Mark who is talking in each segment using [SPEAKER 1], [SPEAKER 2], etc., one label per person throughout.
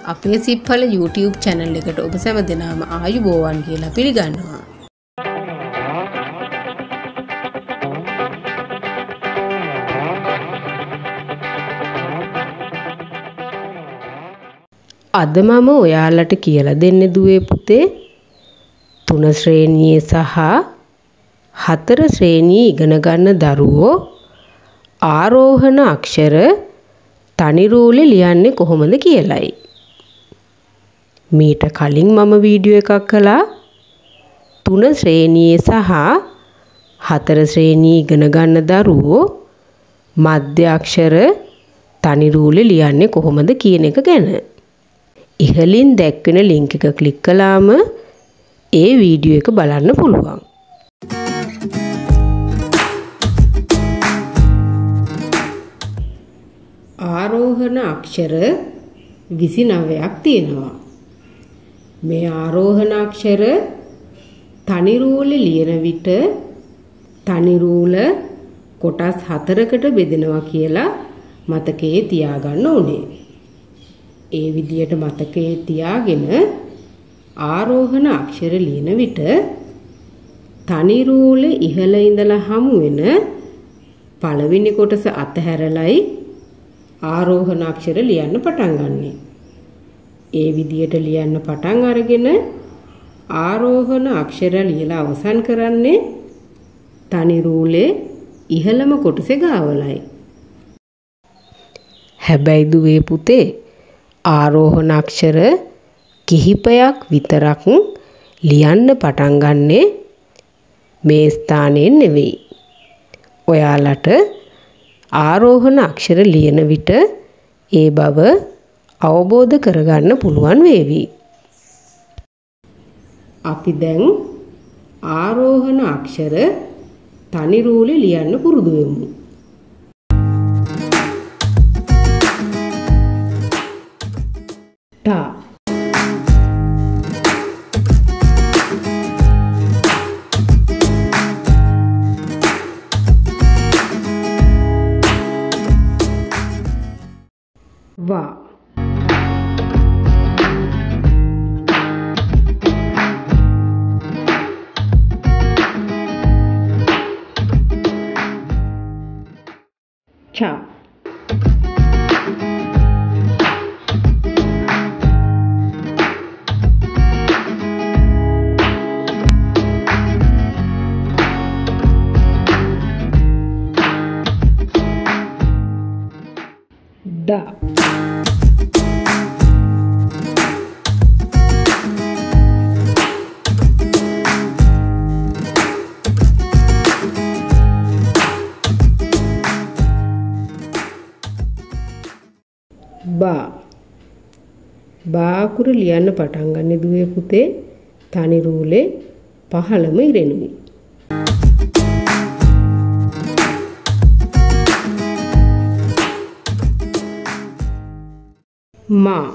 [SPEAKER 1] අපේ සිප්පල YouTube channel එකට ඔබ සැම දෙනාම ආයුබෝවන් කියලා පිළිගන්නවා. අද මම ඔයාලට කියලා දෙන්න දුවේ පුතේ 3 ශ්‍රේණියේ සහ 4 ශ්‍රේණියේ ඉගෙන ගන්න දරුවෝ ආරෝහණ අක්ෂර තනි රූලේ ලියන්නේ කොහොමද කියලායි. මීට කලින් මම වීඩියෝ එකක් කළා 3 ශ්‍රේණියේ සහ 4 ශ්‍රේණියේ ඉගෙන ගන්න දරුවෝ මධ්‍ය අක්ෂර තනි රූලේ ලියන්නේ කොහොමද කියන එක ගැන. ඉහළින් දැක්වෙන ලින්ක් එක ක්ලික් කළාම ඒ වීඩියෝ එක බලන්න පුළුවන්. ආරෝහණ අක්ෂර 29ක් තියෙනවා. මේ ආරෝහණ අක්ෂර තනි රූලේ ලියන විට තනි රූල කොටස් 4කට බෙදෙනවා කියලා මතකයේ තියාගන්න ඕනේ. ඒ විදියට මතකයේ තියාගෙන ආරෝහණ අක්ෂර ලියන විට තනි රූලේ ඉහළ ඉඳලා හමු වෙන පළවෙනි කොටස අතහැරලයි ආරෝහණ අක්ෂර ලියන්න පටන් ගන්නෙ. ඒ විදියට ලියන්න පටන් අරගෙන ආරෝහණ අක්ෂර ලියලා අවසන් කරන්නේ තනි රූලේ ඉහළම කොටසේ ගාවලයි. හැබැයි දුවේ පුතේ ආරෝහණ අක්ෂර කිහිපයක් විතරක් ලියන්න පටන් ගන්නෙ මේ ස්ථානයෙන් නෙවෙයි. ඔයාලට ආරෝහණ අක්ෂර ලියන විට ඒ බව අවබෝධ කරගන්න පුළුවන් වේවි. අපි දැන් ආරෝහණ අක්ෂර තනි රූලේ ලියන්න පුරුදු වෙමු. තා वा छा दा බා අකුර ලියන්න පටන් ගන්න දුවේ පුතේ තනි රූලේ පහළම ඉරෙනුයි. මා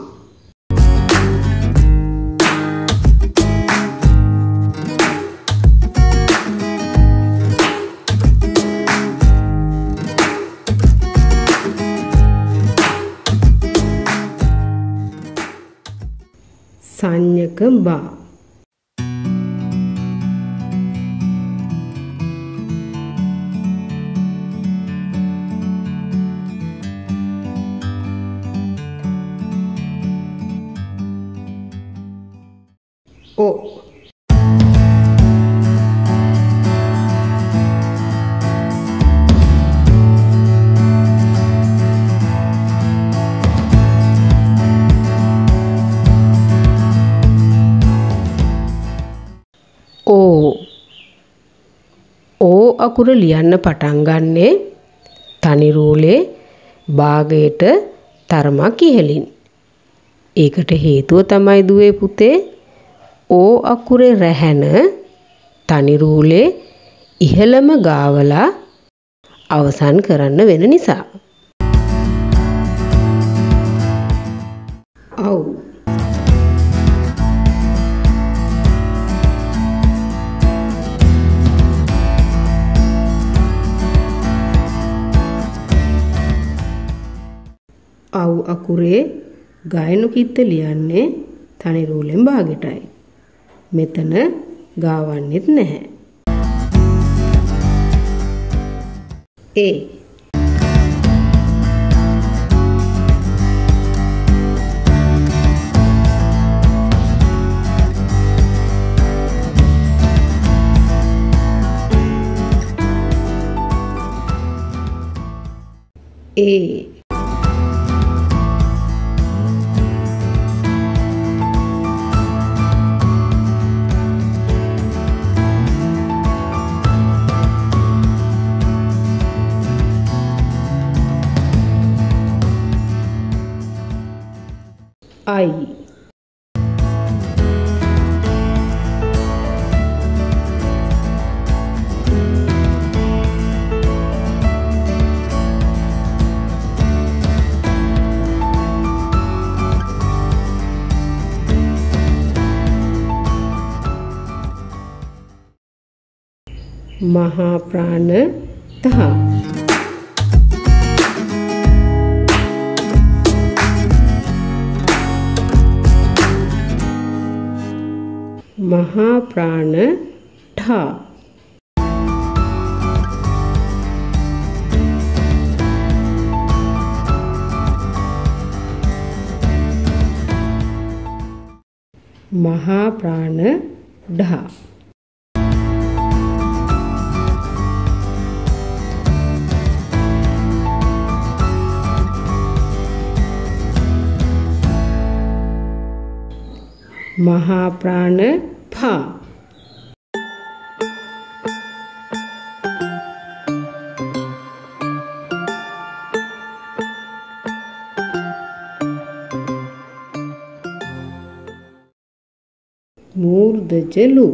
[SPEAKER 1] සංඥක බා ओ අකුර ලියන්න පටන් ගන්නේ තනි රූලේ භාගයට තරමක් ඉහළින්. ඒකට හේතුව තමයි දුවේ පුතේ ඕ අකුරේ රැහැන තනි රූලේ ඉහළම ගාවලා අවසන් කරන්න වෙන නිසා. ඔව් අව් අකුරේ ගායනුකිත්ත ලියන්නේ තනි රූලෙන් භාගෙටයි. මෙතන ගාවන්නෙත් නැහැ. A. A. I. මහා ප්‍රාණ තහ. මහා ප්‍රාණ ඨ. මහා ප්‍රාණ ඩහ. මහා ප්‍රාණ ඵ. मूर्धज लू.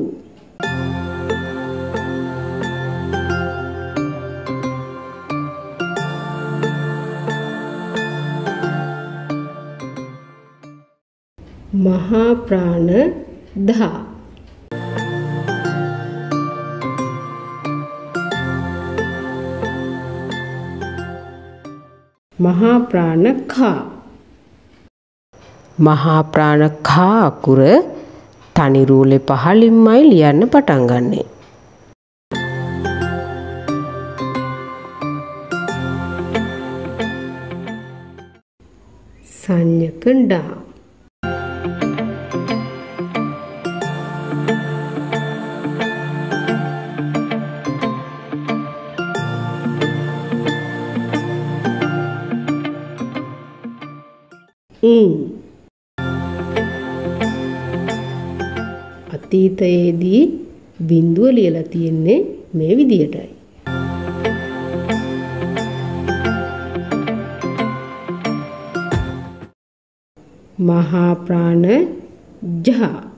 [SPEAKER 1] महा प्राण धा. මහා ප්‍රාණ ඛා. මහා ප්‍රාණ ඛා අකුර තනි රූලේ පහළින්මයි ලියන්න පටන් ගන්නෙ. සංඥක ඩා. අතීතයේදී බිඳුව ලියලා තියෙන්නේ මේ විදියටයි. මහා ප්‍රාණ ජහ.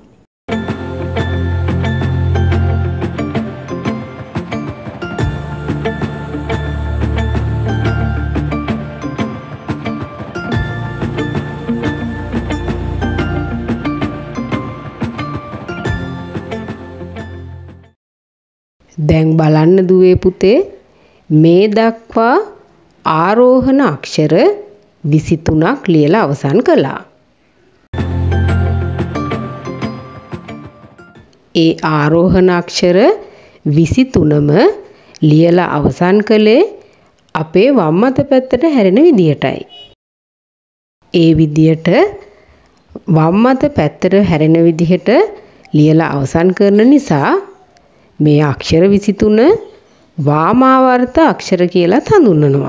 [SPEAKER 1] දැන් බලන්න දුවේ පුතේ මේ දක්වා ආරෝහණ අක්ෂර 23ක් ලියලා අවසන් කළා. ඒ ආරෝහණ අක්ෂර 23ම ලියලා අවසන් කළේ අපේ වම් අත පැත්තට හැරෙන විදියටයි. ඒ විදියට වම් අත පැත්තට හැරෙන විදිහට ලියලා අවසන් කරන නිසා මේ අක්ෂර 23 වාමාවර්ත අක්ෂර කියලා හඳුන්වනවා.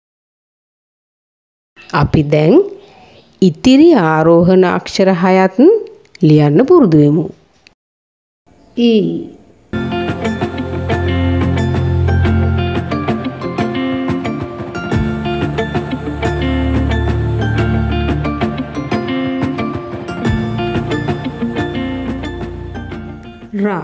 [SPEAKER 1] අපි දැන් ඉතිරි ආරෝහණ අක්ෂර 6ත් ලියන්න පුරුදු වෙමු. E. Ra.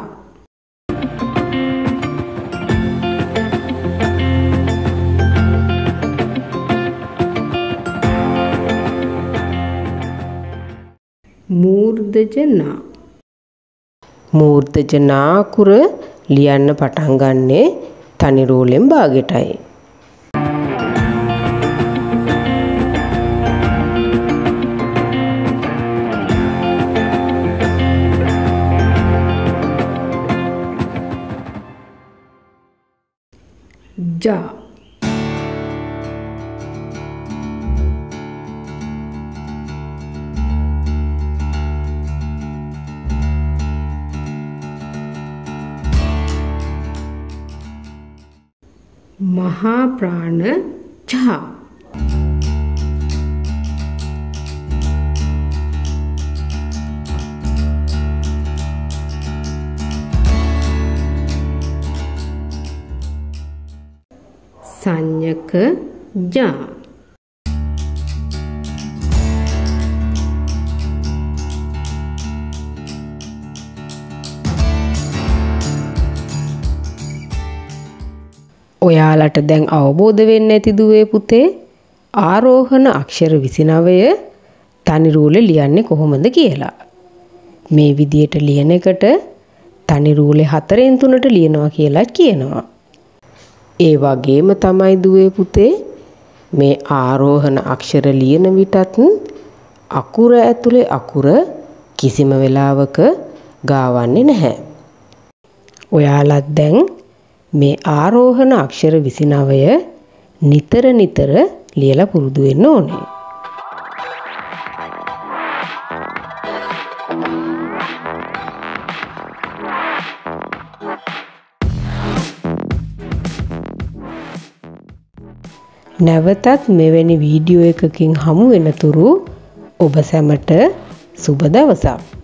[SPEAKER 1] मूर्धज ना. मूर्ධජ නා අකුර ලියන්න පටන් ගන්නේ තනි රූලෙන් භාගෙටයි. ජා. මහා ප්‍රාණ ජා. සංඥක ජා. ඔයාලට දැන් අවබෝධ වෙන්න ඇති දුවේ පුතේ ආරෝහණ අක්ෂර 29 තනි රූලේ ලියන්නේ කොහොමද කියලා. මේ විදියට ලියන එකට තනි රූලේ 4න් 3ට ලියනවා කියලා කියනවා. ඒ වගේම තමයි දුවේ පුතේ මේ ආරෝහණ අක්ෂර ලියන විටත් අකුර ඇතුලේ අකුර කිසිම වෙලාවක ගාවන්නේ නැහැ. ඔයාලත් දැන් මේ ආරෝහණ අක්ෂර 29 නිතර නිතර ලියලා පුරුදු වෙන්න ඕනේ. නැවතත් මෙවැනි වීඩියෝ එකකින් හමු වෙනතුරු ඔබ සැමට සුබ දවසක්.